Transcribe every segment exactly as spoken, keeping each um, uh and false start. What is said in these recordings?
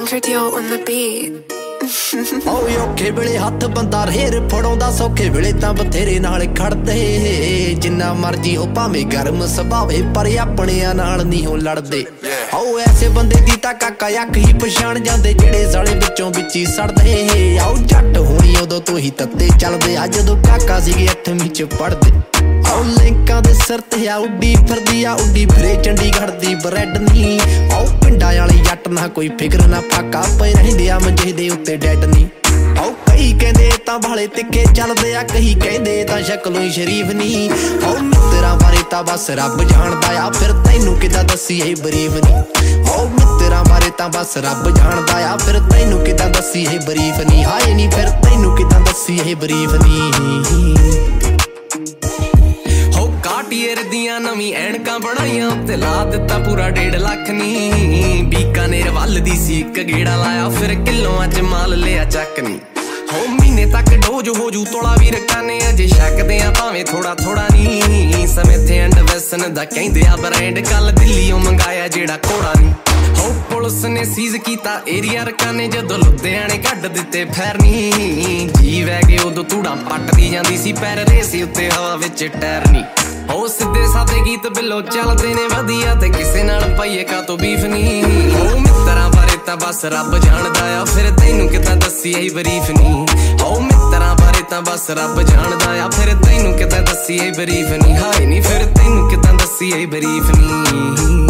Interdio on the beat. ਓਏ ਔਖੇ ਵੇਲੇ ਹੱਥ ਬੰਦਾ ਰੇਰ ਫੜਾਉਂਦਾ, ਸੌਖੇ ਵੇਲੇ ਤਾਂ ਬਥੇਰੇ ਨਾਲ ਖੜਦੇ। ਜਿੰਨਾ ਮਰਜੀ ਹੋ ਭਾਵੇਂ ਗਰਮ ਸੁਭਾਵੇ, ਪਰ ਆਪਣਿਆਂ ਨਾਲ ਨਹੀਂ ਹੋ ਲੜਦੇ। ਆਓ ਐਸੇ ਬੰਦੇ ਦੀ ਤਾਂ ਕਾਕਾ ਅੱਖ ਹੀ ਪਛਾਣ ਜਾਂਦੇ, ਜਿਹੜੇ ਸਾਲੇ ਵਿੱਚੋਂ ਵਿੱਚ ਹੀ ਸੜਦੇ। ਆਓ ਜੱਟ ਹੋਣੀ ਉਦੋਂ ਤੋਂ ਹੀ ਤੱਤੇ ਚੱਲਦੇ, ਆ ਜਦੋਂ ਕਾਕਾ ਸੀਗੇ ਅੱਠਵੀਂ ਚ ਪੜਦੇ। ਆਓ ਲਿੰਕਾਂ ਦੇ ਸਿਰ ਤੇ ਆ ਉੱਡੀ ਫਿਰਦੀ ਆ, ਉੱਡੀ ਫਿਰੇ ਚੰਡੀਗੜ੍ਹ ਦੀ ਬਰੈਡ ਨੀ। ਆਓ ਪਿੰਡਾਂ ਵਾਲੇ ਜੱਟ ਨਾ ਕੋਈ ਫਿਕਰ ਨਾ ਫਾਕਾ, ਪਏ ਰਹਿੰਦੇ ਆ ਮੰਜੇ ਦੇ ਉੱਤੇ ਡੈਡ ਨੀ। ਆਓ ਕਈ ਕਹਿੰਦੇ ਤਾਂ ਵਾਲੇ ਤਿੱਖੇ ਚੱਲਦੇ ਆ, ਕਈ ਕਹਿੰਦੇ ਤਾਂ ਸ਼ਕਲੋਂ ਹੀ ਸ਼ਰੀਫ ਨੀ। ਆਓ ਮਿੱਤਰਾਂ ਬਾਰੇ ਤਾਂ ਬਸ ਰੱਬ ਜਾਣਦਾ ਆ, ਫਿਰ ਤੈਨੂੰ ਕਿੱਦਾਂ ਦੱਸੀਏ ਬਰੀਫ ਨੀ। ਆਓ ਮਿੱਤਰਾਂ ਬਾਰੇ ਤਾਂ ਬਸ ਰੱਬ ਜਾਣਦਾ ਆ, ਫਿਰ ਤੈਨੂੰ ਕਿੱਦਾਂ ਦੱਸੀਏ ਬਰੀਫ ਨੀ। ਹਾਏ ਨੀ ਫਿਰ ਤੈਨੂੰ ਕਿੱਦਾਂ ਦੱਸੀਏ ਬਰੀਫ ਨੀ। ਕਾਟੀਅਰ ਦੀਆਂ ਨਵੀਂ ਐਨਕਾਂ ਬਣਾਈਆਂ, ਤੇ ਲਾ ਦਿੱਤਾ ਪੂਰਾ ਡੇਢ ਲੱਖ ਨੀ। ਬੀਕਾਨੇਰ ਵੱਲ ਦੀ ਸੀ ਇੱਕ ਗੇੜਾ ਲਾਇਆ, ਫਿਰ ਕਿਲੋਆਂ ਚ ਮਾਲ ਲਿਆ ਚੱਕ ਨੀ। ਹੋ ਮਹੀਨੇ ਤੱਕ ਡੋਜ ਹੋ ਜੂ ਤੋਲਾ ਵੀ ਰਕਾਨੇ, ਅਜੇ ਛਕਦੇ ਆ ਭਾਵੇਂ ਥੋੜਾ ਥੋੜਾ ਨੀ। ਸਮੇਥੇ ਐਂਡ ਵੈਸਨ ਦਾ ਕਹਿੰਦੇ ਆ ਬ੍ਰਾਂਡ, ਕੱਲ ਦਿੱਲੀੋਂ ਮੰਗਾਇਆ ਜਿਹੜਾ ਕੋੜਾ ਨੀ। ਹੋ ਪੁਲਿਸ ਨੇ ਸੀਜ਼ ਕੀਤਾ ਏਰੀਆ ਰਕਾਨੇ, ਜਦੋਂ ਲੁਧਿਆਣੇ ਕੱਢ ਦਿੱਤੇ ਫੈਰਨੀ। ਜੀ ਵੈ ਗਏ ਉਦੋਂ ਧੂੜਾਂ ਪੱਟਦੀ ਜਾਂਦੀ ਸੀ, ਪੈਰ ਰੇਸੀ ਉੱਤੇ ਹਵਾ ਵਿੱਚ ਟਾਇਰ ਨੀ। ਉਹ ਸਿੱਧੇ ਸਾਦੇ ਗੀਤ ਬਿੱਲੋ ਚੱਲਦੇ ਨੇ ਵਧੀਆ, ਤੇ ਕਿਸੇ ਨਾਲ ਪਾਈਏ ਕਾ ਤੋਂ ਬੀਫ ਨੀ। ਉਹ ਮਿੱਤਰਾਂ ਬਾਰੇ ਤਾਂ ਬਸ ਰੱਬ ਜਾਣਦਾ ਆ, ਫਿਰ ਤੈਨੂੰ ਕਿੱਦਾਂ ਦੱਸੀਏ ਬਰੀਫ ਨੀ। ਉਹ ਮਿੱਤਰਾਂ ਬਾਰੇ ਤਾਂ ਬਸ ਰੱਬ ਜਾਣਦਾ ਆ, ਫਿਰ ਤੈਨੂੰ ਕਿੱਦਾਂ ਦੱਸੀਏ ਬਰੀਫ ਨੀ। ਹਾਏ ਨੀ ਫਿਰ ਤੈਨੂੰ ਕਿੱਦਾਂ ਦੱਸੀਏ ਬਰੀਫ ਨੀ।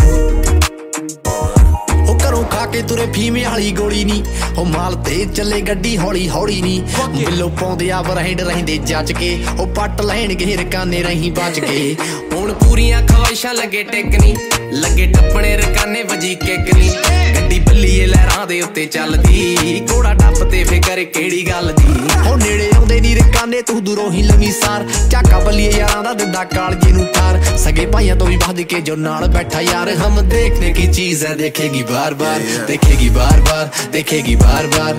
ਖਾ ਕੇ ਤੁਰੇ ਫੀਮੇ ਵਾਲੀ ਗੋਲੀ ਨੀ, ਉਹ ਮਾਲ ਤੇ ਚੱਲੇ ਗੱਡੀ ਹੌਲੀ ਹੌਲੀ ਨੀ। ਬਿੱਲੋ ਪਾਉਂਦੇ ਆ ਬਰਹਿੰਡ ਰਹਿੰਦੇ ਜੱਜ ਕੇ, ਉਹ ਪੱਟ ਲੈਣਗੇ ਰਕਾਨੇ ਰਹੀ ਬਚ ਕੇ। ਹੁਣ ਪੂਰੀਆਂ ਖਵਾਇਸ਼ਾਂ ਲੱਗੇ ਟਿਕਨੀ, ਲੱਗੇ ਟੱਪਣੇ ਰਕਾਨੇ ਵਜੀ ਕਿੱਕ ਨੀ। ਗੱਡੀ ਬੱਲੀਏ ਲਹਿਰਾਂ ਦੇ ਉੱਤੇ ਚੱਲਦੀ, ਘੋੜਾ ਟੱਪ ਤੇ ਫਿਕਰ ਕਿਹੜੀ ਗੱਲ ਦੀ। ਉਹ ਨੇੜੇ ਆਉਂਦੇ ਨੀ ਰਕਾਨੇ ਤੂੰ ਦੂਰੋਂ ਹੀ ਲੰਮੀ ਸਾਰ, ਝਾਕਾ ਬੱਲੀਏ ਯਾਰਾਂ ਦਾ ਦਿੰਦਾ ਕਾਲਜੇ ਨੂੰ ਠਾਰ। ਸਗੇ ਭਾਈਆਂ ਤੋਂ ਵੀ ਵੱਧ ਕੇ ਜੋ ਨਾਲ ਬੈਠਾ ਯਾਰ, ਹਮ ਦੇਖਨੇ ਕੀ ਚੀਜ਼ ਹੈ ਦੇਖੇਗੀ ਬਾਰ ਬਾਰ, देखेगी बार बार, देखेगी बार बार।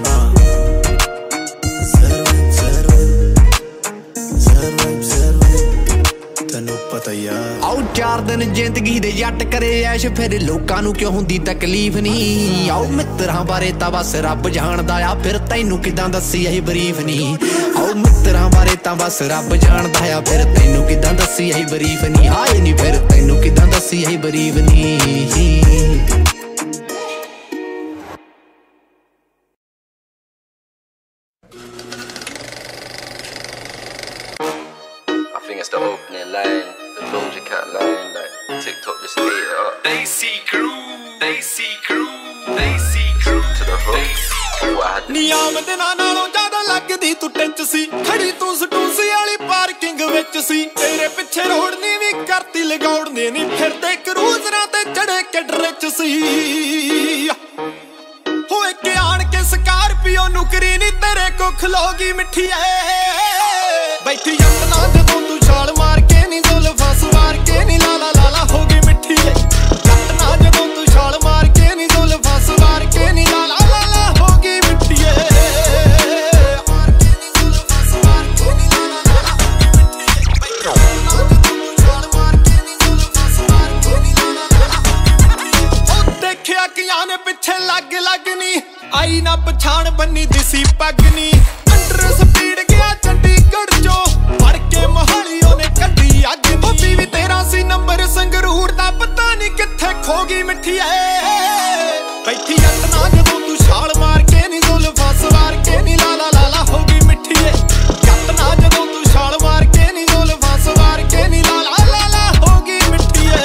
आओ चार दिन जिंदगी दे जट करे ऐश, फिर लोकां नूं क्यों हुंदी तकलीफ नी। आओ मित्तरां बारे तां बस रब जाणदा आ, फिर तैनूं किदां दस्सीए बरीफ नी। आओ मित्तरां बारे तां बस रब जाणदा आ, फिर तैनूं किदां दस्सीए बरीफ नी। हाए नी फिर तैनूं किदां दस्सीए brief knee. It's the opening line, the Doja Cat line, like TikTok just ate it up. They see crew, they see crew, they see crew to the hook. ਨਿਯਮ ਦਿਨਾਂ ਨਾਲੋਂ ਜ਼ਿਆਦਾ ਲੱਗਦੀ ਤੂੰ ਟਿੰਚ ਸੀ, ਖੜੀ ਤੂੰ ਸਟੂਸੀ ਵਾਲੀ ਪਾਰਕਿੰਗ ਵਿੱਚ ਸੀ। ਤੇਰੇ ਪਿੱਛੇ ਰੋੜਨੀ ਵੀ ਕਰਤੀ ਲਗਾਉਣੇ ਨੀ, ਫਿਰਦੇ ਕਰੂਜ਼ਰਾਂ ਤੇ ਚੜੇ ਕਿਡਰੇ ਚ ਸੀ। ਹੋਏ ਕਿ ਆਣ ਕੇ ਸਕਾਰਪੀਓ ਨੁਕਰੀ ਨੀ ਤੇਰੇ ਕੋ ਖਲੋਗੀ ਮਿੱਠੀਏ। ਬੈਠੀ ਜੰਟਨਾ ਜਦੋਂ ਤੂੰ ਛਾਲ ਮਾਰ ਕੇ ਨੀ, ਜ਼ੁਲਫਾਂ ਸਵਾਰ ਕੇ ਨੀ, ਲਾਲਾ ਲਾਲਾ ਹੋ ਗਈ ਮਿੱਠੀਏ। ਜੰਟਨਾ ਜਦੋਂ ਤੂੰ ਛਾਲ ਮਾਰ ਕੇ ਨੀ, ਜ਼ੁਲਫਾਂ ਸਵਾਰ ਕੇ ਨੀ, ਲਾਲਾ ਲਾਲਾ ਹੋ ਗਈ ਮਿੱਠੀਏ। ਦੇਖਿਆ ਕਿਆਂ ਨੇ ਪਿੱਛੇ ਲੱਗ ਲੱਗ ਨੀ, ਆਈ ਨਾ ਪਛਾਣ ਬੰਨੀ ਦਿਸੀ ਪੱਗ ਨੀ। ਅੰਡਰ ਸਪੀਡ ਗਿਆ ਚੰਡੀਗੜ੍ਹ ਚੋਂ, ਫੜ ਕੇ ਮੋਹਾਲੀ ਉਹਨੇ ਕੱਢੀ ਅੱਗ ਨੀ। ਵੀ ਤੇਰਾ ਸੀ ਨੰਬਰ ਸੰਗਰੂਰ ਦਾ, ਪਤਾ ਨੀ ਕਿੱਥੇ ਖੋ ਗਈ ਮਿੱਠੀਏ। ਬੈਠੀ ਜੱਟਨਾ ਜਦੋਂ ਤੂੰ ਛਾਲ ਮਾਰ ਕੇ ਨੀ, ਜ਼ੁਲਫਾਂ ਸਵਾਰ ਕੇ ਨੀ, ਲਾਲਾ ਲਾਲਾ ਹੋ ਗਈ ਮਿੱਠੀਏ। ਜੱਟਨਾ ਜਦੋਂ ਤੂੰ ਛਾਲ ਮਾਰ ਕੇ ਨੀ, ਜ਼ੁਲਫਾਂ ਸਵਾਰ ਕੇ ਨੀ, ਲਾਲਾ ਲਾਲਾ ਹੋ ਗਈ ਮਿੱਠੀਏ।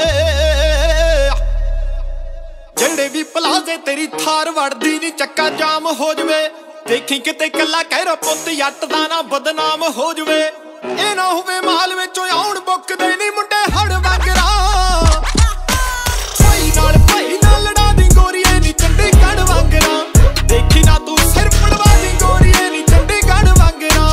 ਜਿਹੜੇ ਵੀ ਪਲਾਜ਼ੇ ਤੇਰੀ ਥਾਰ ਵੜਦੀ ਨੀ, ਚੱਕਾ ਜਾਮ ਹੋ ਜਵੇ। ਦੇਖੀ ਕਿਤੇ ਕੱਲਾ ਕਹਿਰਾ ਪੁੱਤ ਜੱਟ ਦਾ ਨਾ ਬਦਨਾਮ ਹੋ ਜਵੇ। ਇਹ ਨਾ ਹੋਵੇ ਮਾਲ ਵਿੱਚੋਂ ਆਉਣ ਬੁੱਕਦੇ ਨੀ ਮੁੰਡੇ ਹੜ ਵਾਂਗਰਾਂ। ਭਾਈ ਨਾਲ ਭਾਈ ਨਾਲ ਲੜਾ ਦੀ ਗੋਰੀਏ ਨੀ ਚੰਡੀਗੜ੍ਹ ਵਾਂਗਰਾਂ। ਦੇਖੀ ਨਾ ਤੂੰ ਸਿਰ ਪੜਵਾ ਦੀ ਗੋਰੀਏ ਨੀ ਚੰਡੀਗੜ੍ਹ ਵਾਂਗਰਾਂ।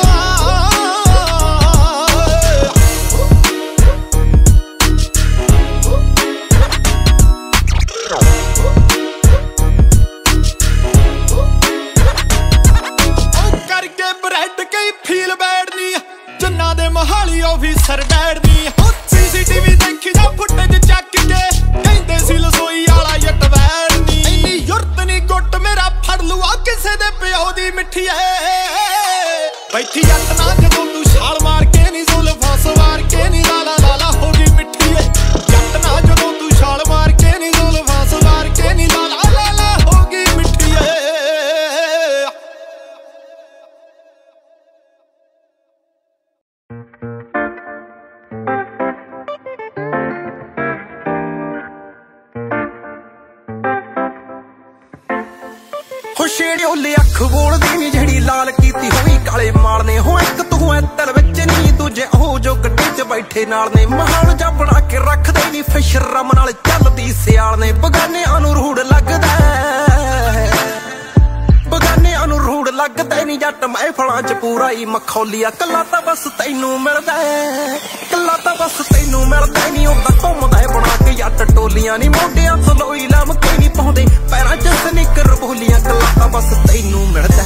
ਫੀਲ ਬੈਡਨੀ ਜੰਨਾ ਦੇ ਮੋਹਾਲੀ ਆਫਿਸਰ ਬੈਡਨੀ। ਸੀਸੀਟੀਵੀ ਦੇਖੀ ਜਾ ਫੁਟੇਜ ਚੱਕ ਕੇ, ਕਹਿੰਦੇ ਸੀ ਲਸੋਈ ਵਾਲਾ ਜੱਟ ਵੈੜਨੀ। ਇੰਨੀ ਯੁਰਤ ਨੀ ਗੁੱਟ ਮੇਰਾ मिठिए बैठी जट ना जदों तू छाल मार के नी जुल्फां सवार के नी लाला लाला होगी मिठिए जट ना जदों तू छाल मार के नी जुल्फां सवार के नी लाला लाला होगी मिठिए। छेड़े ओले अख बोलदी नी जेड़ी लाल कीती होई काले माल ने हो एक तू है तेरे विच नी दूजे ओ जो गड्डी च बैठे नाल ने महाल जा बना के रख दे नी फिशर रम नाल चलदी सियाल ने बगाने अनु रूड़ लगदा बगाने अनु रूड़ लगदा नी जट महफलां च पूरा ही मखौलिया कला तां बस तैनू मिलदा कला तां बस तैनू मिलदा नी ओदा घुमदा बना के जट टोलियां नी मोढियां तो लोई लमके नी पाउंदे पैरां च स्निकर बोलियां कला तां बस तैनू मिलदा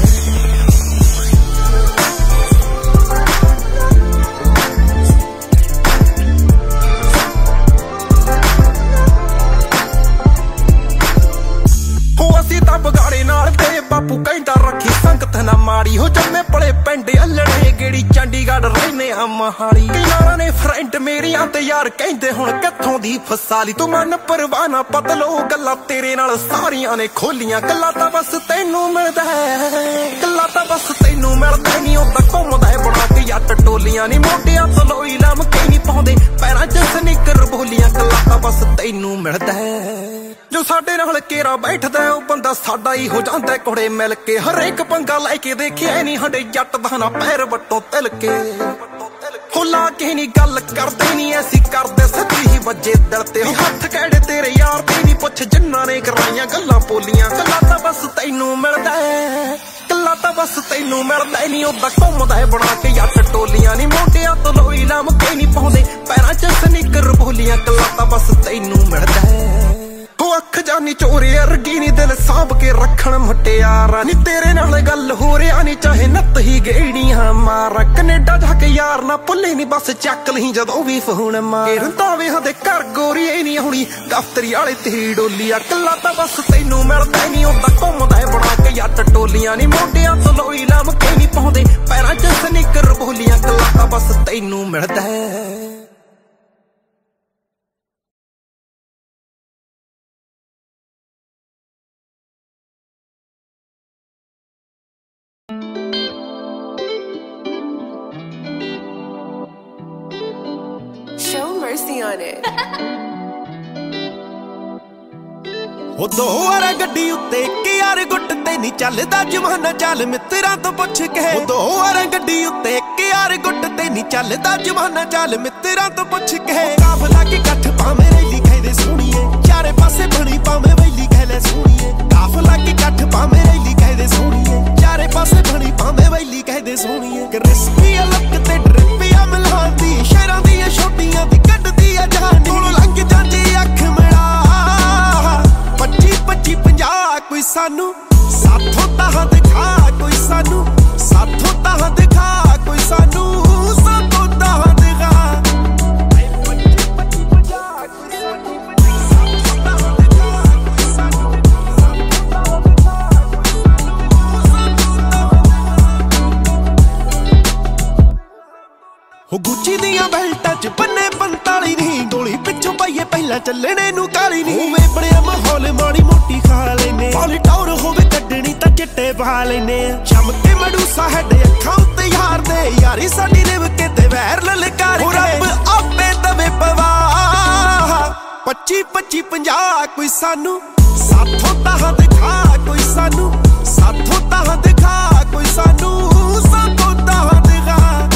बगाड़े नाल ते बापू कहंदा रखी संगत ना माड़ी हो जम्मे पले पिंड अल्लड़े गेड़ी चंडीगढ़ रहने आ महाली कईयां ने फ्रेंड मेरियां ते यार कहंदे हुण कित्थों दी फसाली तू मन परवाना पतलो गल्लां तेरे नाल सारियां ने खोलियां कला तां बस तैनू मिलदा कला तां बस तैनू मिलदा नी ओदा घुमदा बना के जट टोलियां नी मोढियां तो लोई लमके नी पाउंदे पैरां च स्निकर बोलियां कला तां बस तैनू मिलदा जो साडे नाल केरा बैठदा ओ बंदा साडा ही हो जांदा कोड़े मिल के हरेक पंगा लैके देखिया नी हडे जट दा ना पैर वट्टों तिल के होला के नी गल करदे नी ऐसी करदे सच्ची ही वजे दिल ते हथ कहड़े तेरे यार ते नी पुछ जिन्ना ने कराइयां गल्लां बोलियां कला तां बस तैनू मिलदा कला तां बस तैनू मिलदा नी ओदा घुमदा बना के जट टोलियां नी मोढियां तो लोई लमके नी पाउंदे पैरां च स्निकर बोलियां कला तां बस तैनू मिलदा अख जानी चोरे अरगी नी दिल सांभ के रखण मुटियारा नी तेरे नाल गल हो रहा नी चाहे नत ही गेड़ियां मारा कनेडा जाके यार ना भुल्ले नी बस चक लही जदों भी फोन मार रंधावे हदे घर गोरी नी होनी दफ्तरी आले तेरी डोलिया कला तां बस तैनू मिलदा नी ओदा घुमदा बना के जट टोलियां नी मोढियां तो लोई लमके नी पाउंदे पैरां च स्निकर बोलियां कला तां बस तैनू मिलदा on it. ओ दो वार गड्डी उत्ते कि यार गुट ते नहीं चलदा जमाना चल मित्रां तो पुछ के ओ दो वार गड्डी उत्ते कि यार गुट ते नहीं चलदा जमाना चल मित्रां तो पुछ के काफला के कठ पावे रैली कहदे सुनिए चारे पासे बणी पावे वैली कहले सुनिए काफला के कठ पावे रैली कहदे सुनिए चारे पासे बणी पावे वैली कहदे सुनिए क्रिस्पी अलग ते ड्रिपिया मिलांदी शहरां दी छोटियां दी कड्डदी आ जान कोल लंघ जांदी अख मिला पच्ची पच्ची पंजाह कोई सानू साथों ताहां दिखा कोई सानू साथों ताहां दिखा कोई सानू साथों ताहां दिखा पच्ची पच्ची पंजाह कोई सानू साथों ताहां दिखा कोई सानू साथों ताहां दिखा हो गुच्ची दियां बेल्टां च बन्ने पंताली नी गोली पिछों पाइए पहला चलने नू काली नी वे बड़िया माहौल माड़ी मोटी खा लेने वाली टौर होवे कड्डनी तां चिट्टे पा लेने चमके मडूसा हैडे अखां उत्ते यार दे यारी साडी रिव के ते वैर ललकार के रब आपे दवे पवाह पच्ची पच्ची पंजाह कोई सानू साथों ताहां दिखा कोई सानू साथों ताहां दिखा कोई सानू साथों ताहां दिखा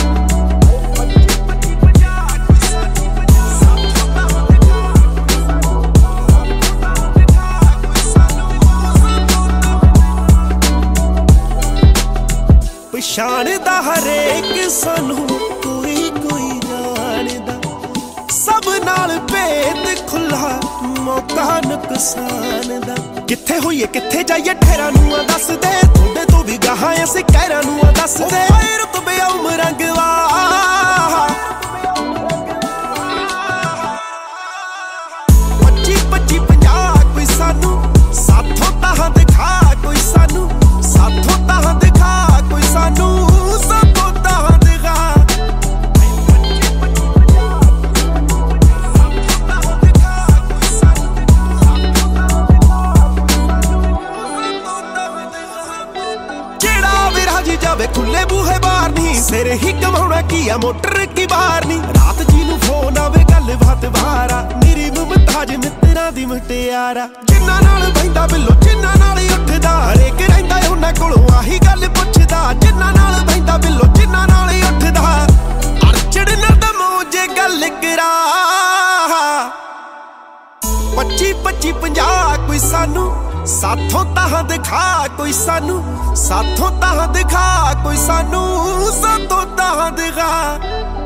पछाणदा हरेक सानू कोई कोई जाणदा सब नाल भेद खुला मौका नुकसान दा किथे होइए किथे जाइए ठहरा नू दस दे थोड़े तो भी गाहां असीं कहरा नू दस दे रुतबे उमरंगवा पच्ची पच्ची पंजाह कोई सानू साथों ताहां दिखा कोई सानू साथों ताहां ही कमाउणा की आ मोटर की बार नी रात जी नू फोन आवे गल बात बारा मेरी मुमताज मित्रा दी मुटियारा जिन्ना नाल बहिंदा बिल्लो जिन्ना नाल उठदा हरेक रहिंदा उन्हां कोलों आही गल पुछदा जिन्ना नाल बहिंदा बिल्लो जिन्ना नाल उठदा अड़चड़ ना दमो जे गल करा पच्ची पच्ची पंजाह कोई सानू साथों ताह दिखा कोई सानू साथों ताह दिखा कोई सानू साथों ताह दिखा